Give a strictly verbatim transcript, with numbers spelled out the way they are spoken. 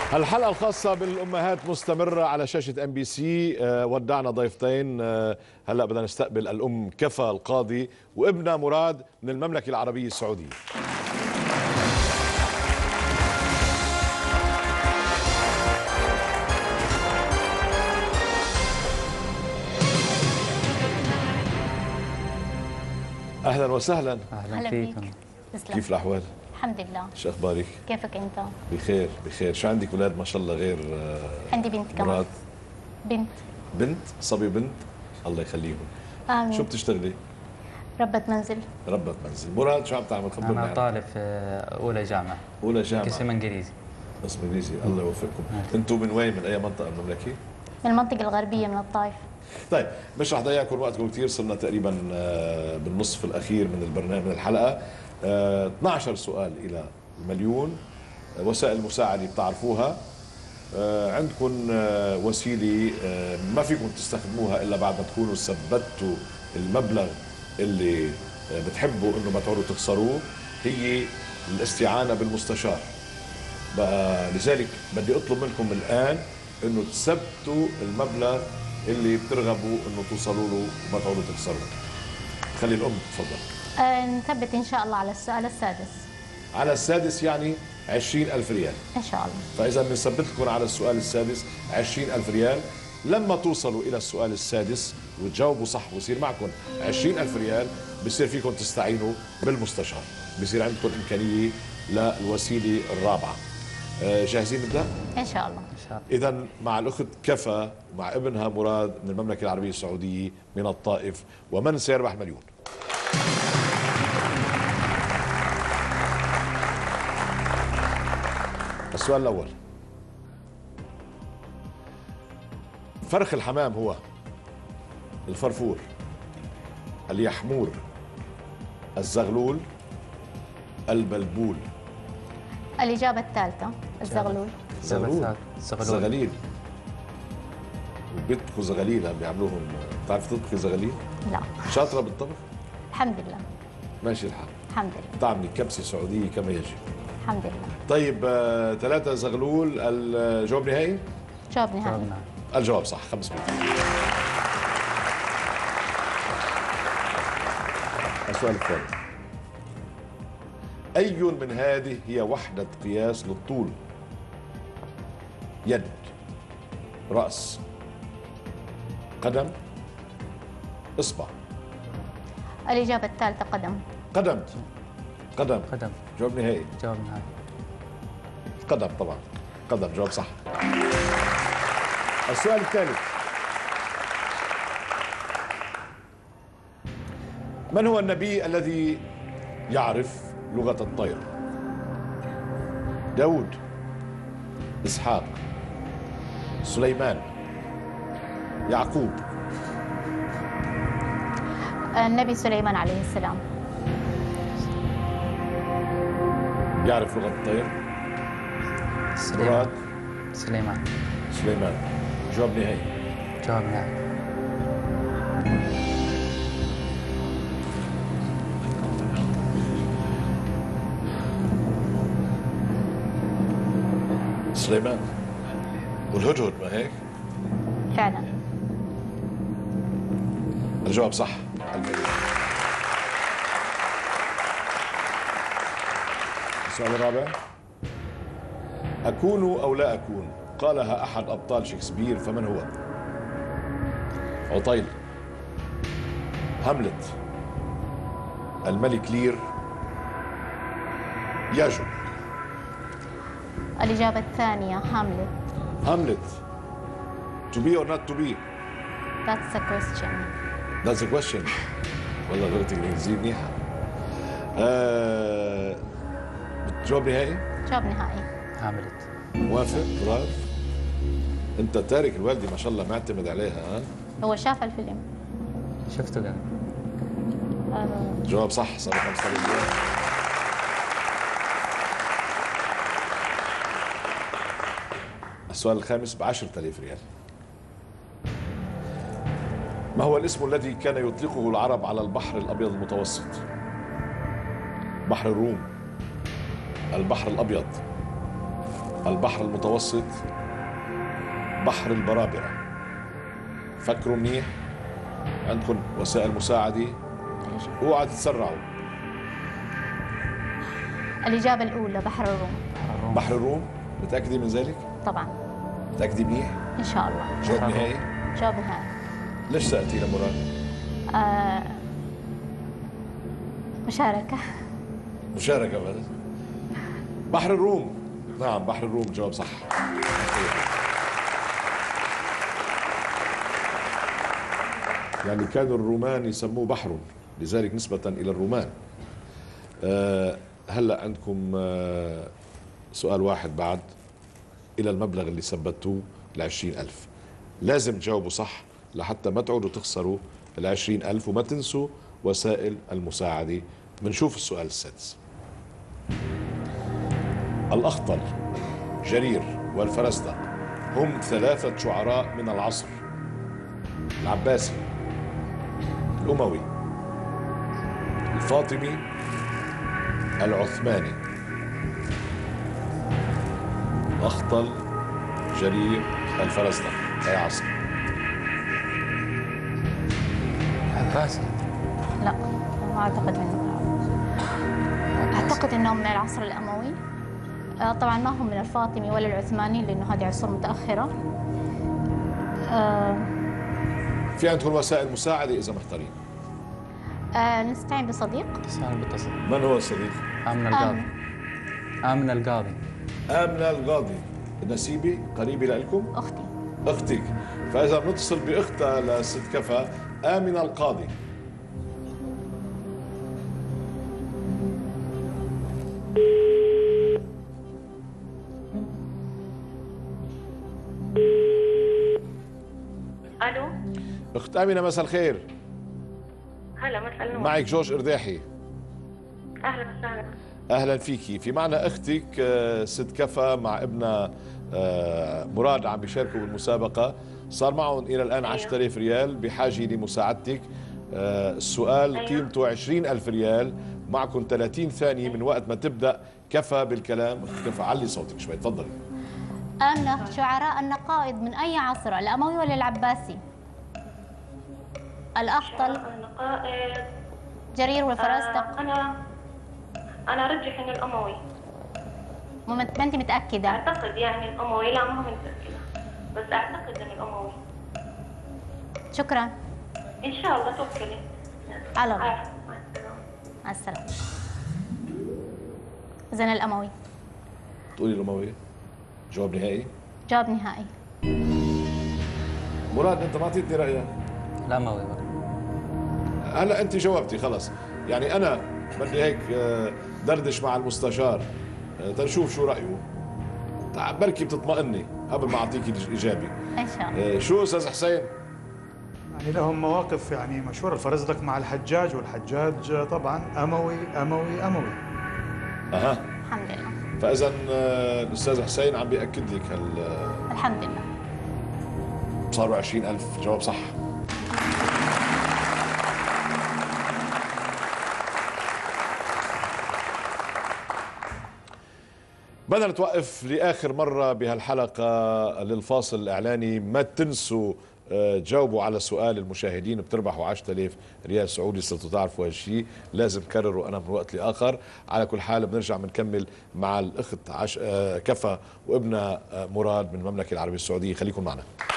الحلقة الخاصة بالأمهات مستمرة على شاشة ام بي سي. أه ودعنا ضيفتين. أه هلا بدنا نستقبل الأم كفا القاضي وابنها مراد من المملكة العربية السعودية. أهلا وسهلا. أهلا فيكم. كيف الأحوال؟ الحمد لله. شو أخبارك؟ كيفك أنت؟ بخير بخير. شو عندك أولاد ما شاء الله غير أه عندي بنت كمان. مراد؟ بنت. بنت؟ صبي بنت؟ الله يخليهم. آمين. شو بتشتغلي؟ ربة منزل. ربة منزل. مراد شو عم تعمل؟ خبرنا. أنا طالب في أولى جامعة. أولى جامعة. قسم إنجليزي. قسم إنجليزي. الله يوفقكم. أنتم من وين؟ من أي منطقة المملكة؟ من المنطقة الغربية من الطائف. طيب مش رح ضيعكم وقتكم كثير، صرنا تقريبا بالنصف الأخير من البرنامج من الحلقة. اثني عشر سؤال إلى مليون. وسائل المساعدة بتعرفوها. عندكم وسيلة ما فيكم تستخدموها إلا بعد ما تكونوا ثبتوا المبلغ اللي بتحبوا إنه ما تعودوا تخسروه، هي الاستعانة بالمستشار. بقى لذلك بدي أطلب منكم الآن إنه تثبتوا المبلغ اللي بترغبوا إنه توصلوا له وما تعودوا تخسروه. خلي الأم تفضل. أه نثبت إن شاء الله على السؤال السادس. على السادس يعني عشرين ألف ريال إن شاء الله. فإذا بنثبت لكم على السؤال السادس عشرين ألف ريال. لما توصلوا إلى السؤال السادس وتجاوبوا صح ويصير معكم عشرين ألف ريال، بصير فيكم تستعينوا بالمستشار، بصير عندكم إمكانية للوسيلة الرابعة. جاهزين نبدأ؟ إن شاء الله. إذا مع الأخت كفا مع ابنها مراد من المملكة العربية السعودية من الطائف، ومن سيربح مليون؟ السؤال الأول: فرخ الحمام هو الفرفور، اليحمور، الزغلول، البلبول؟ الإجابة الثالثة الزغلول. زغلول. زغليل. وبيطبخوا زغليل عم بيعملوهم. بتعرف تطبخي زغليل؟ لا. شاطرة بالطبخ؟ الحمد لله. ماشي الحال. الحمد لله. تعملي كبسة سعودية كما يجب. الحمد لله. طيب آه، ثلاثة زغلول. الجواب نهائي؟ جواب نهائي. الجواب صح. خمسمائة. السؤال الثاني: أي من هذه هي وحدة قياس للطول؟ يد، رأس، قدم، إصبع؟ الإجابة الثالثة قدم. قدم. قدم. قدم. جواب نهائي. جواب نهائي. قدم طبعا. قدم جواب صح. السؤال الثالث: من هو النبي الذي يعرف لغة الطير؟ داود، إسحاق، سليمان، يعقوب؟ النبي سليمان عليه السلام. يعرف لغة الطير؟ سليمان. سليمان. سليمان. جواب نهائي. جواب نهائي. سليمان. والهدهد ما هيك؟ فعلا. الجواب صح. السؤال الرابع: أكون أو لا أكون؟ قالها أحد أبطال شكسبير، فمن هو؟ عطيل، هاملت، الملك لير، ياجو؟ الإجابة الثانية هاملت. هاملت. To be or not to be? That's a question. That's a question. والله غلطت الإنجليزية منيحة. آه... جواب نهائي؟ جواب نهائي. هاملت. موافق؟ برافو. أنت تارك الوالدة ما شاء الله معتمد عليها. ها؟ هو شاف الفيلم. شفته قال. آه. جواب صح. صار خمسة آلاف ريال. السؤال الخامس بعشرة آلاف ريال: ما هو الاسم الذي كان يطلقه العرب على البحر الأبيض المتوسط؟ بحر الروم، البحر الأبيض، البحر المتوسط، بحر البرابرة. فكروا منيح، عندكم وسائل مساعدة، اوعى تتسرعوا. الإجابة الأولى بحر الروم. بحر الروم، متأكدة من ذلك؟ طبعا. متأكدة منيح؟ إن شاء الله. جواب نهائي؟ جواب نهائي. ليش سألتي لمراد؟ آه مشاركة. مشاركة بس. بحر الروم، نعم بحر الروم جواب صح. يعني كانوا الرومان يسموه بحر، لذلك نسبة إلى الرومان. أه هلا عندكم أه سؤال واحد بعد إلى المبلغ اللي ثبتوه العشرين ألف. لازم تجاوبوا صح لحتى ما تعودوا تخسروا العشرين ألف، وما تنسوا وسائل المساعدة. بنشوف السؤال السادس. الأخطل، جرير، والفرزدق هم ثلاثة شعراء من العصر العباسي، الأموي، الفاطمي، العثماني. أخطل، جرير، الفرزدق، أي عصر؟ عباسي. لا ما أعتقد منه. أعتقد أنهم من العصر الأموي. آه طبعا ما هم من الفاطمي ولا العثماني لأنه هذه عصور متأخرة. آه في عندكم وسائل مساعدة إذا محتارين؟ آه نستعين بصديق. اتصال باتصال. من هو الصديق؟ آمنة القاضي. آمنة القاضي. آمنة القاضي. نسيبي قريبة لكم؟ أختي. أختك، فإذا بنتصل بأختها لست كفى آمنة القاضي. الو. اخت امينه مساء الخير. هلا مساء النور. معك جورج ارداحي. اهلا وسهلا. اهلا فيكي. في معنا اختك آه، ست كفى مع ابنها آه، مراد عم بيشاركوا بالمسابقه، صار معهم الى الان أيوه. عشرة آلاف ريال، بحاجه لمساعدتك. آه، السؤال أيوه. قيمته عشرين ألف ريال، معكم ثلاثين ثانيه من وقت ما تبدا. كفى بالكلام. اخت كفى علي صوتك شوي، تفضلي. آمنة، شعراء النقائض من أي عصر؟ الأموي ولا العباسي؟ الأخطل، النقائد، جرير، والفرزدق. آه انا انا ارجح ان الاموي. ما ما أنت متأكدة؟ اعتقد يعني الاموي، لا ما متاكده بس اعتقد ان الاموي. شكرا. ان شاء الله توكلي على الله. عارف. مع السلامه. مع السلامة. إذن الأموي. تقولي الامويه؟ جواب نهائي؟ جواب نهائي. مراد انت ما اعطيتني رايك. الأموي بقى. هلا انت جاوبتي خلص، يعني انا بدي هيك آه، دردش مع المستشار آه، تنشوف شو رايه. تع- بركي بتطمئني قبل ما اعطيكي الاجابه. إن شاء الله. آه، شو استاذ حسين؟ يعني لهم مواقف يعني مشهورة. الفرزدق مع الحجاج، والحجاج طبعا أموي أموي أموي. اها، الحمد لله. فاذا آه، الاستاذ حسين عم بياكد لك هال آه، الحمد لله. صاروا عشرين ألف. جواب صح. بدنا نتوقف لآخر مرة بهالحلقة للفاصل الإعلاني. ما تنسوا آه، تجاوبوا على سؤال المشاهدين، بتربحوا عشرة آلاف ريال سعودي. صرتوا تعرفوا هالشيء، لازم كرروا أنا من وقت لآخر. على كل حال بنرجع بنكمل مع الأخت عش... آه، كفى وابنها آه، مراد من المملكة العربية السعودية. خليكم معنا.